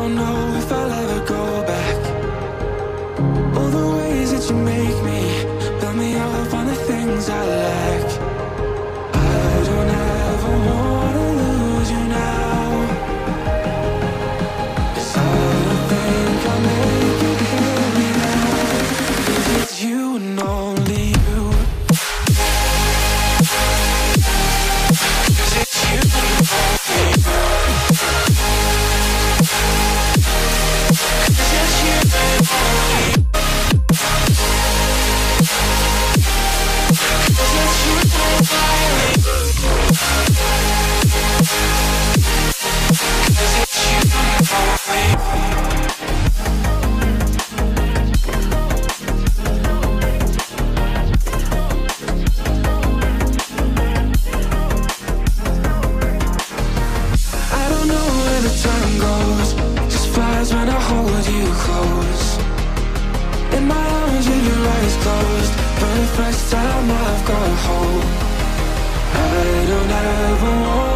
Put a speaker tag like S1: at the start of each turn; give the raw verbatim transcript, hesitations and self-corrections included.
S1: don't know if I'll ever go back. All the ways that you make me, build me up on the things I lack. I don't ever wanna lose you now, 'cause I don't think I'll make it here without. 'Cause it's you and only you. 'Cause it's you and only you. 'Cause it's you and only you. When I hold you close in my arms with your eyes closed, for the first time I've got hope. I don't ever want